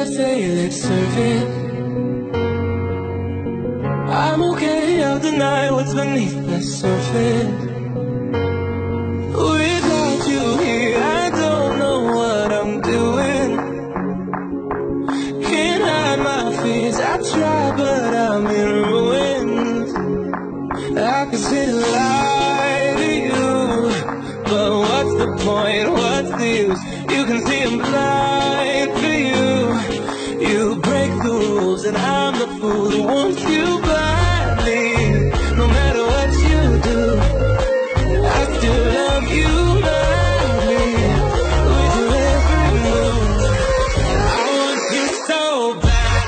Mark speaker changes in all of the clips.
Speaker 1: say let's serve it. I'm okay, I'll deny what's beneath the surface. Without you here, I don't know what I'm doing. Can't hide my fears, I try but I'm in ruins. I could sit and lie to you, but what's the point, what's the use? You can see I'm blind for you. You break the rules and I'm the fool who wants you blindly. No matter what you do, I still love you madly. With your every move, I want you so bad.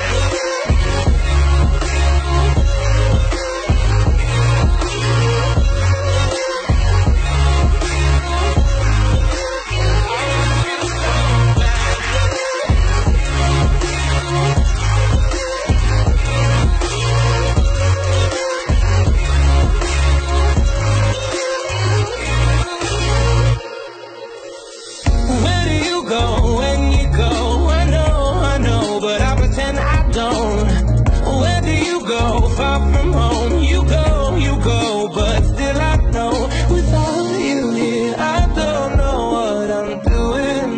Speaker 1: Where do you go when you go? I know, but I pretend I don't. Where do you go? Far from home. You go, but still I know. Without you here, I don't know what I'm doing.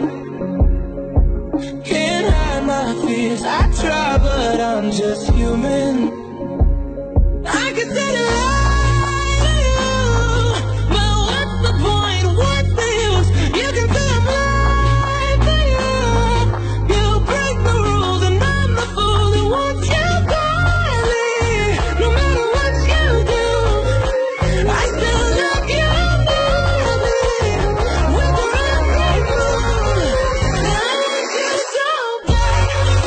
Speaker 1: Can't hide my fears, I try, but I'm just human. I can sit and lie to you, but what's the point? What's the use? You can say I'm lying to you. You break the rules and I'm the fool who wants you badly. No matter what you do, I still love you madly. With your every move, I want you so bad.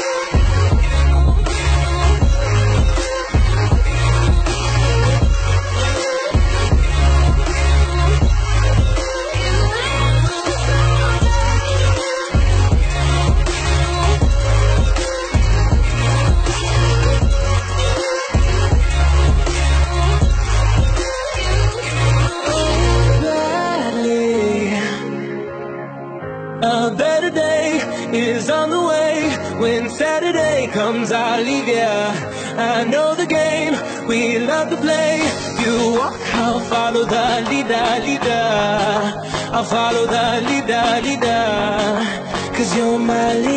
Speaker 1: Badly. A better day is on the way. When Saturday comes, I'll leave ya. I know the game we love to play. You walk, I'll follow the leader. I'll follow the leader. 'Cause you're my leader.